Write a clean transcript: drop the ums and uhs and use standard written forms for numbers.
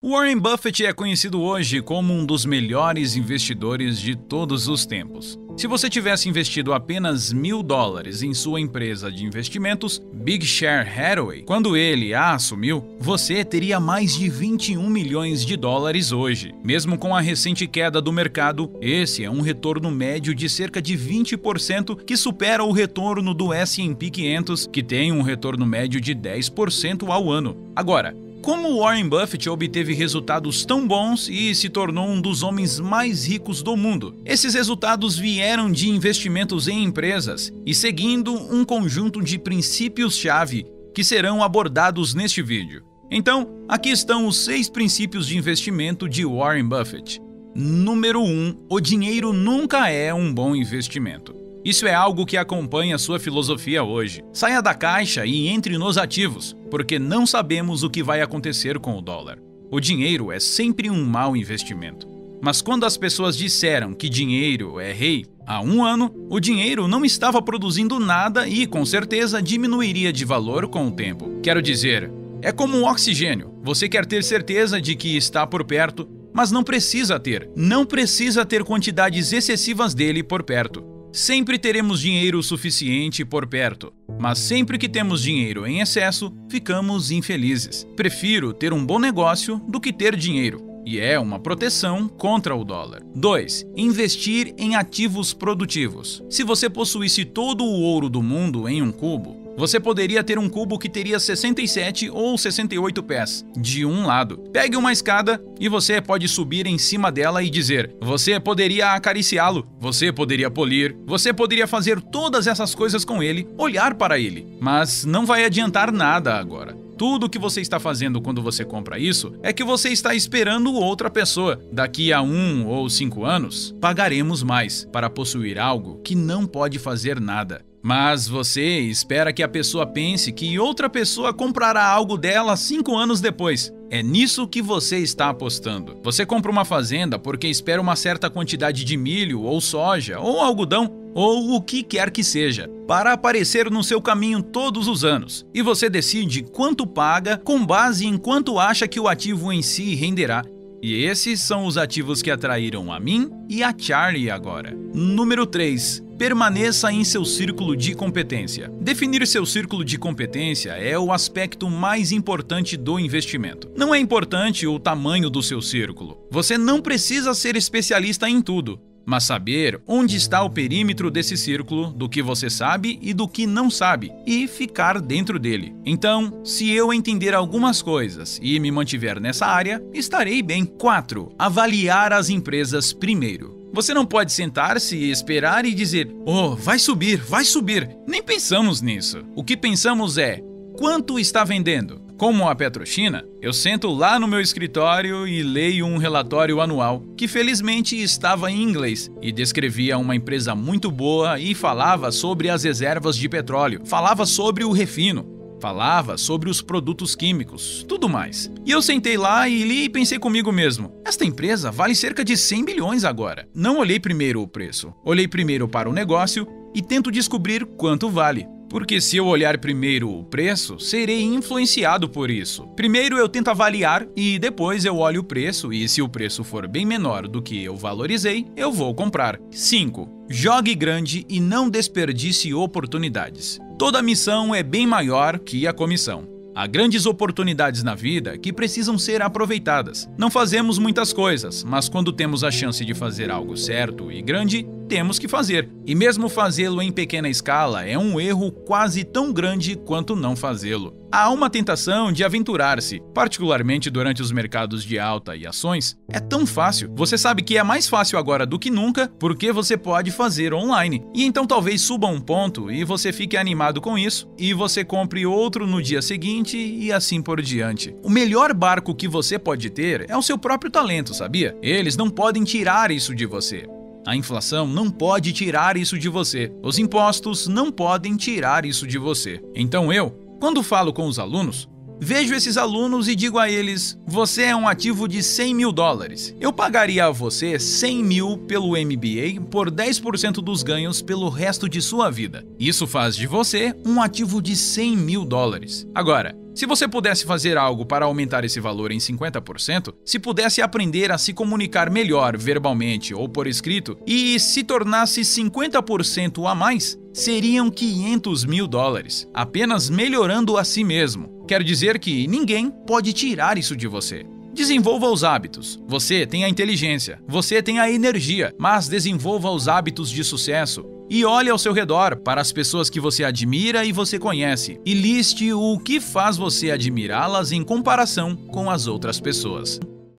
Warren Buffett é conhecido hoje como um dos melhores investidores de todos os tempos. Se você tivesse investido apenas $1.000 em sua empresa de investimentos, Berkshire Hathaway, quando ele a assumiu, você teria mais de $21 milhões hoje. Mesmo com a recente queda do mercado, esse é um retorno médio de cerca de 20%, que supera o retorno do S&P 500, que tem um retorno médio de 10% ao ano. Agora, como Warren Buffett obteve resultados tão bons e se tornou um dos homens mais ricos do mundo? Esses resultados vieram de investimentos em empresas e seguindo um conjunto de princípios-chave que serão abordados neste vídeo. Então, aqui estão os 6 princípios de investimento de Warren Buffett. Número 1. O dinheiro nunca é um bom investimento. Isso é algo que acompanha sua filosofia hoje. Saia da caixa e entre nos ativos, porque não sabemos o que vai acontecer com o dólar. O dinheiro é sempre um mau investimento. Mas quando as pessoas disseram que dinheiro é rei, há um ano, o dinheiro não estava produzindo nada e, com certeza, diminuiria de valor com o tempo. Quero dizer, é como o oxigênio. Você quer ter certeza de que está por perto, mas não precisa ter. Não precisa ter quantidades excessivas dele por perto. Sempre teremos dinheiro suficiente por perto, mas sempre que temos dinheiro em excesso, ficamos infelizes. Prefiro ter um bom negócio do que ter dinheiro, e é uma proteção contra o dólar. 2. Investir em ativos produtivos. Se você possuísse todo o ouro do mundo em um cubo, você poderia ter um cubo que teria 67 ou 68 pés, de um lado. Pegue uma escada e você pode subir em cima dela e dizer, você poderia acariciá-lo, você poderia polir, você poderia fazer todas essas coisas com ele, olhar para ele. Mas não vai adiantar nada agora. Tudo o que você está fazendo quando você compra isso é que você está esperando outra pessoa. Daqui a 1 ou 5 anos, pagaremos mais para possuir algo que não pode fazer nada. Mas você espera que a pessoa pense que outra pessoa comprará algo dela 5 anos depois. É nisso que você está apostando. Você compra uma fazenda porque espera uma certa quantidade de milho, ou soja, ou algodão, ou o que quer que seja, para aparecer no seu caminho todos os anos. E você decide quanto paga com base em quanto acha que o ativo em si renderá. E esses são os ativos que atraíram a mim e a Charlie agora. Número 3. Permaneça em seu círculo de competência. Definir seu círculo de competência é o aspecto mais importante do investimento. Não é importante o tamanho do seu círculo. Você não precisa ser especialista em tudo, mas saber onde está o perímetro desse círculo, do que você sabe e do que não sabe, e ficar dentro dele. Então, se eu entender algumas coisas e me mantiver nessa área, estarei bem. 4. Avaliar as empresas primeiro. Você não pode sentar-se e esperar e dizer, oh, vai subir. Nem pensamos nisso. O que pensamos é, quanto está vendendo? Como a Petrochina, eu sento lá no meu escritório e leio um relatório anual, que felizmente estava em inglês, e descrevia uma empresa muito boa e falava sobre as reservas de petróleo, falava sobre o refino, falava sobre os produtos químicos, tudo mais. E eu sentei lá e li e pensei comigo mesmo, esta empresa vale cerca de 100 bilhões agora. Não olhei primeiro o preço, olhei primeiro para o negócio e tento descobrir quanto vale. Porque se eu olhar primeiro o preço, serei influenciado por isso. Primeiro eu tento avaliar e depois eu olho o preço e se o preço for bem menor do que eu valorizei, eu vou comprar. 5. Jogue grande e não desperdice oportunidades. Toda missão é bem maior que a comissão. Há grandes oportunidades na vida que precisam ser aproveitadas. Não fazemos muitas coisas, mas quando temos a chance de fazer algo certo e grande, temos que fazer. E mesmo fazê-lo em pequena escala é um erro quase tão grande quanto não fazê-lo. Há uma tentação de aventurar-se, particularmente durante os mercados de alta e ações. É tão fácil. Você sabe que é mais fácil agora do que nunca, porque você pode fazer online. E então talvez suba um ponto e você fique animado com isso, e você compre outro no dia seguinte e assim por diante. O melhor barco que você pode ter é o seu próprio talento, sabia? Eles não podem tirar isso de você. A inflação não pode tirar isso de você. Os impostos não podem tirar isso de você. Então quando falo com os alunos, vejo esses alunos e digo a eles, você é um ativo de 100 mil dólares. Eu pagaria a você 100 mil pelo MBA por 10% dos ganhos pelo resto de sua vida. Isso faz de você um ativo de 100 mil dólares. Agora, Se você pudesse fazer algo para aumentar esse valor em 50%, se pudesse aprender a se comunicar melhor verbalmente ou por escrito e se tornasse 50% a mais, seriam $500 mil, apenas melhorando a si mesmo. Quero dizer que ninguém pode tirar isso de você. Desenvolva os hábitos. Você tem a inteligência, você tem a energia, mas desenvolva os hábitos de sucesso. E olhe ao seu redor para as pessoas que você admira e você conhece, e liste o que faz você admirá-las em comparação com as outras pessoas.